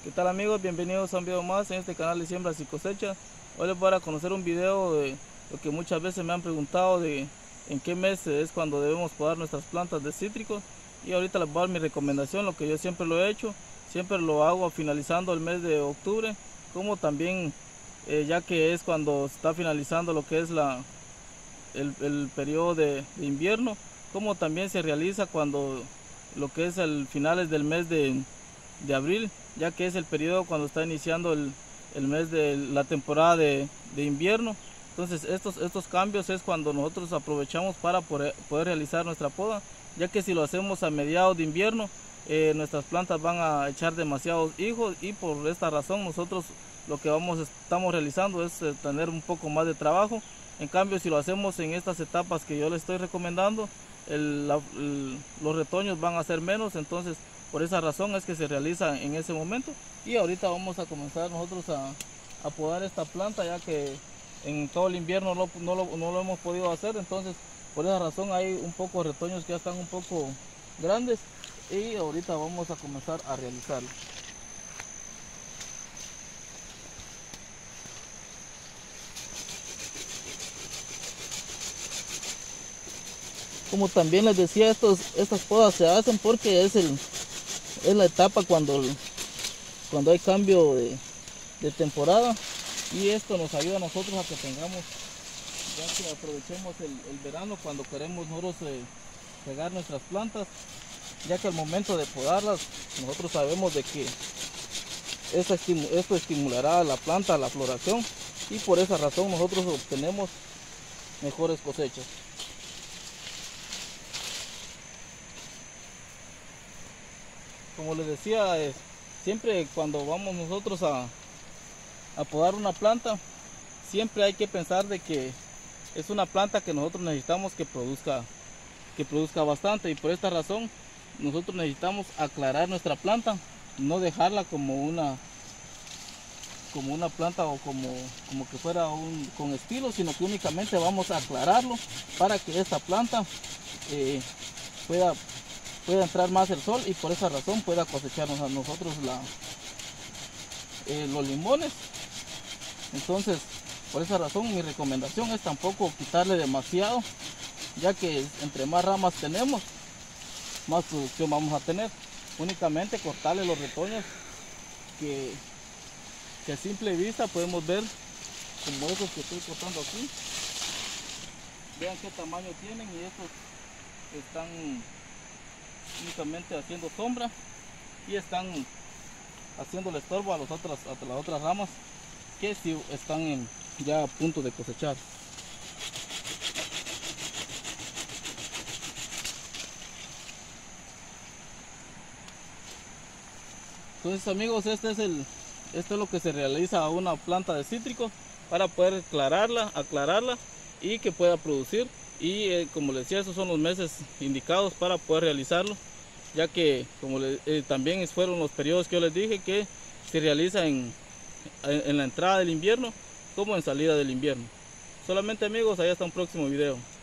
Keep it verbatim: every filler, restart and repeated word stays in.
¿Qué tal amigos? Bienvenidos a un video más en este canal de siembras y cosechas. Hoy les voy a conocer un video de lo que muchas veces me han preguntado de en qué mes es cuando debemos podar nuestras plantas de cítricos. Y ahorita les voy a dar mi recomendación, lo que yo siempre lo he hecho. Siempre lo hago finalizando el mes de octubre, como también eh, ya que es cuando está finalizando lo que es la, el, el periodo de, de invierno, como también se realiza cuando lo que es el finales del mes de de abril, ya que es el periodo cuando está iniciando el, el mes de la temporada de, de invierno. Entonces estos, estos cambios es cuando nosotros aprovechamos para poder, poder realizar nuestra poda, ya que si lo hacemos a mediados de invierno eh, nuestras plantas van a echar demasiados hijos, y por esta razón nosotros lo que vamos estamos realizando es eh, tener un poco más de trabajo. En cambio, si lo hacemos en estas etapas que yo les estoy recomendando, el, la, el, los retoños van a ser menos. Entonces por esa razón es que se realiza en ese momento. Y ahorita vamos a comenzar nosotros a, a podar esta planta, ya que en todo el invierno no, no, lo, no lo hemos podido hacer. Entonces por esa razón hay un poco de retoños que ya están un poco grandes, y ahorita vamos a comenzar a realizarlo. Como también les decía, estos, estas podas se hacen porque es el es la etapa cuando, cuando hay cambio de, de temporada, y esto nos ayuda a nosotros a que tengamos, ya que aprovechemos el, el verano cuando queremos nosotros eh, regar nuestras plantas, ya que al momento de podarlas nosotros sabemos de que esto, estimu esto estimulará a la planta a la floración, y por esa razón nosotros obtenemos mejores cosechas. Como les decía, eh, siempre cuando vamos nosotros a, a podar una planta, siempre hay que pensar de que es una planta que nosotros necesitamos que produzca, que produzca bastante, y por esta razón nosotros necesitamos aclarar nuestra planta, no dejarla como una, como una planta o como, como que fuera un, con estilo, sino que únicamente vamos a aclararlo para que esta planta eh, pueda pueda entrar más el sol, y por esa razón pueda cosecharnos a nosotros la, eh, los limones. Entonces por esa razón mi recomendación es tampoco quitarle demasiado, ya que entre más ramas tenemos, más producción vamos a tener. Únicamente cortarle los retoños que, que a simple vista podemos ver, como esos que estoy cortando aquí. Vean qué tamaño tienen, y estos están únicamente haciendo sombra y están haciendo el estorbo a, los otras, a las otras ramas que sí están en, ya a punto de cosechar. Entonces amigos, este es el esto es lo que se realiza a una planta de cítrico para poder aclararla, aclararla y que pueda producir. Y eh, como les decía, esos son los meses indicados para poder realizarlo, ya que como le, eh, también fueron los periodos que yo les dije que se realiza en, en, en la entrada del invierno como en salida del invierno. Solamente amigos, ahí hasta un próximo video.